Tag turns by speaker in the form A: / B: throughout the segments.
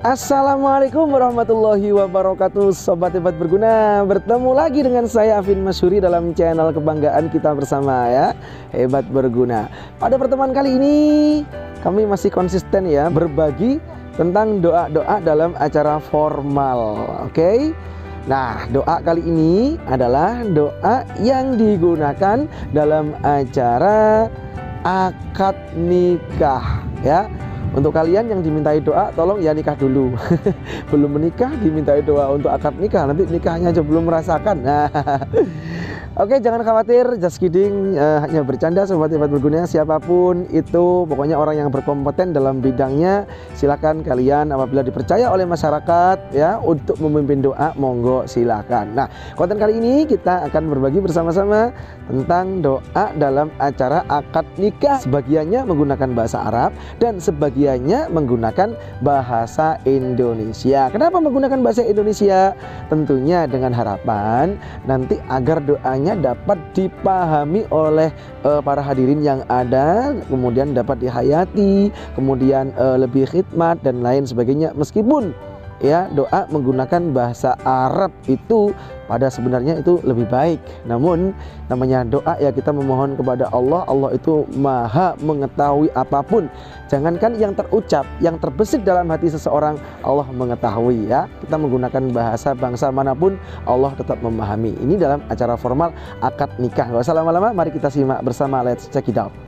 A: Assalamualaikum warahmatullahi wabarakatuh. Sobat Hebat Berguna, bertemu lagi dengan saya Afin Masyuri dalam channel kebanggaan kita bersama ya, Hebat Berguna. Pada pertemuan kali ini kami masih konsisten ya berbagi tentang doa-doa dalam acara formal. Oke. Nah, doa kali ini adalah doa yang digunakan dalam acara akad nikah ya. Untuk kalian yang dimintai doa, tolong ya nikah dulu. Belum menikah dimintai doa untuk akad nikah, nanti nikahnya aja belum merasakan. Nah, oke, jangan khawatir, just kidding, hanya bercanda Sobat Hebat Berguna. Siapapun itu, pokoknya orang yang berkompeten dalam bidangnya, silakan kalian apabila dipercaya oleh masyarakat ya untuk memimpin doa, monggo silakan. Nah, konten kali ini kita akan berbagi bersama-sama tentang doa dalam acara akad nikah. Sebagiannya menggunakan bahasa Arab dan sebagiannya menggunakan bahasa Indonesia. Kenapa menggunakan bahasa Indonesia? Tentunya dengan harapan nanti agar doanya dapat dipahami oleh para hadirin yang ada, kemudian dapat dihayati, kemudian lebih khidmat dan lain sebagainya. Meskipun ya doa menggunakan bahasa Arab itu pada sebenarnya itu lebih baik, namun namanya doa ya kita memohon kepada Allah. Allah itu maha mengetahui apapun, jangankan yang terucap, yang terbesit dalam hati seseorang Allah mengetahui ya. Kita menggunakan bahasa bangsa manapun Allah tetap memahami. Ini dalam acara formal akad nikah. Gak usah lama-lama, mari kita simak bersama. Let's check it out.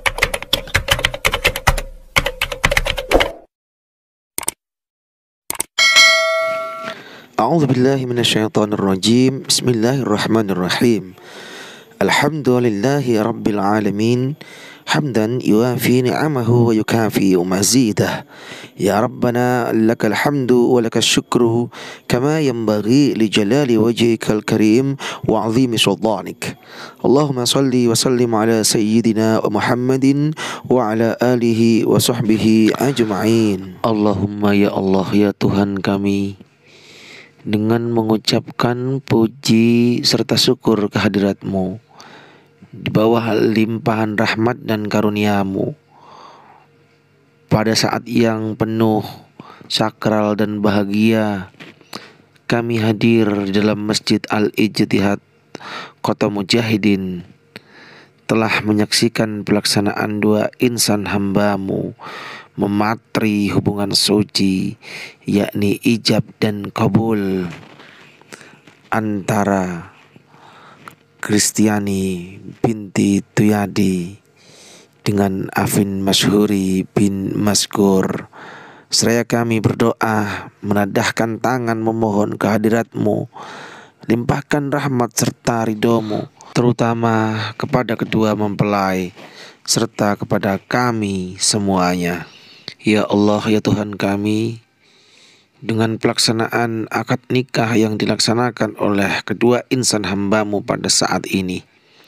B: A'udzubillahi minasyaitonirrajim. Bismillahirrahmanirrahim. Alhamdulillahi rabbil alamin. Hamdan yuafi ni'amahu wa yukafi mazidah. Ya Rabbana lakal hamdu wa lakal syukru kama yanbaghi li jalali wajhikal karim wa 'azimi sultanik. Allahumma salli wa sallim ala sayyidina Muhammadin wa ala alihi wa sahbihi ajma'in. Allahumma ya Allah ya Tuhan kami, dengan mengucapkan puji serta syukur kehadirat-Mu di bawah limpahan rahmat dan karunia-Mu pada saat yang penuh sakral dan bahagia, kami hadir di dalam Masjid Al-Ijtihad Kota Mujahidin, telah menyaksikan pelaksanaan dua insan hamba-Mu mematri hubungan suci, yakni ijab dan kabul antara Kristiani binti Tuyadi dengan Afin Masyuri bin Maskur. Seraya kami berdoa, menadahkan tangan memohon kehadirat-Mu, limpahkan rahmat serta ridho-Mu, terutama kepada kedua mempelai serta kepada kami semuanya. Ya Allah ya Tuhan kami, dengan pelaksanaan akad nikah yang dilaksanakan oleh kedua insan hamba-Mu pada saat ini,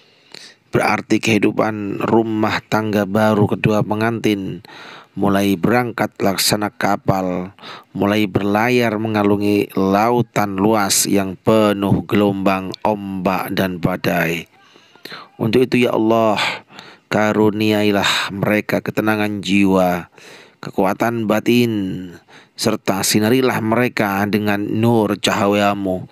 B: berarti kehidupan rumah tangga baru kedua pengantin mulai berangkat laksana kapal, mulai berlayar mengalungi lautan luas yang penuh gelombang, ombak dan badai. Untuk itu ya Allah, karuniailah mereka ketenangan jiwa, kekuatan batin, serta sinarilah mereka dengan nur cahaya-Mu,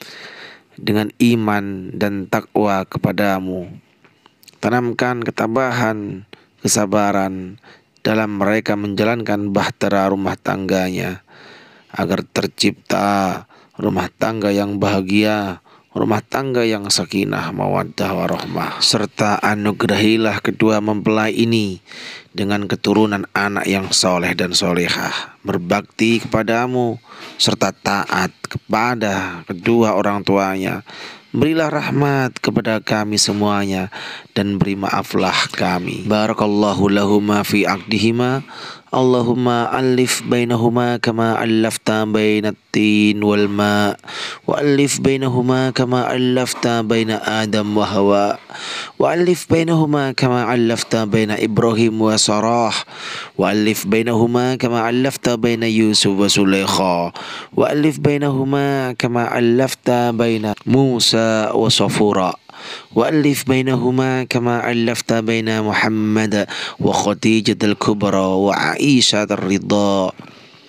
B: dengan iman dan takwa kepada-Mu. Tanamkan ketabahan, kesabaran dalam mereka menjalankan bahtera rumah tangganya, agar tercipta rumah tangga yang bahagia, rumah tangga yang sakinah, mawaddah warahmah. Serta anugerahilah kedua mempelai ini dengan keturunan anak yang soleh dan solehah, berbakti kepada-Mu serta taat kepada kedua orang tuanya. Berilah rahmat kepada kami semuanya dan beri maaflah kami. Barakallahu lahuma fi aqdihima. Allahumma alif bainahuma kama allafta bainat tin wal ma, wa alif bainahuma kama allafta baina Adam wa Hawa, wa alif bainahuma kama allafta baina Ibrahim wa Sarah, wa alif bainahuma kama allafta baina Yusuf wa Sulaikha, wa alif bainahuma kama allafta baina Musa wa Safura, وألف بينهما كما ألفت بين محمد وخديجة الكبرى وعائشة الرضا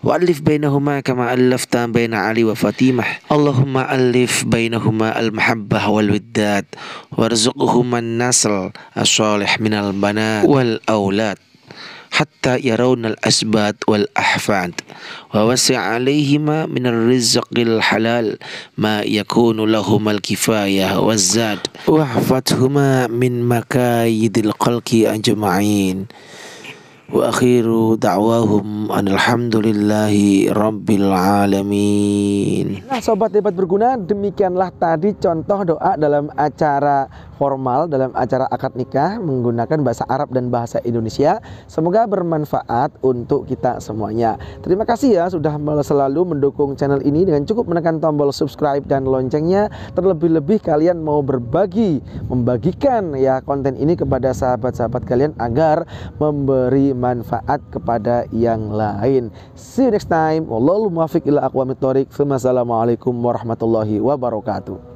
B: وألف بينهما كما ألفت بين علي وفاطمة اللهم ألف بينهما المحبة والوداد وارزقهما النسل الصالح من البنات والأولاد حتى يرون الأسباط والأحفاد ووسع عليهما من الرزق الحلال ما يكون لهما الكفاية والزاد واحفظهما من مكايد الخلق أجمعين وأخير دعواهم أن الحمdulillahi rabbil alamin.
A: Nah sobat hebat berguna, demikianlah tadi contoh doa dalam acara formal, dalam acara akad nikah menggunakan bahasa Arab dan bahasa Indonesia. Semoga bermanfaat untuk kita semuanya. Terima kasih ya sudah selalu mendukung channel ini dengan cukup menekan tombol subscribe dan loncengnya. Terlebih-lebih kalian mau membagikan ya konten ini kepada sahabat-sahabat kalian agar memberi manfaat kepada yang lain. See you next time. Wallahul muwaffiq ila aqwamit thoriq. Wassalamualaikum warahmatullahi wabarakatuh.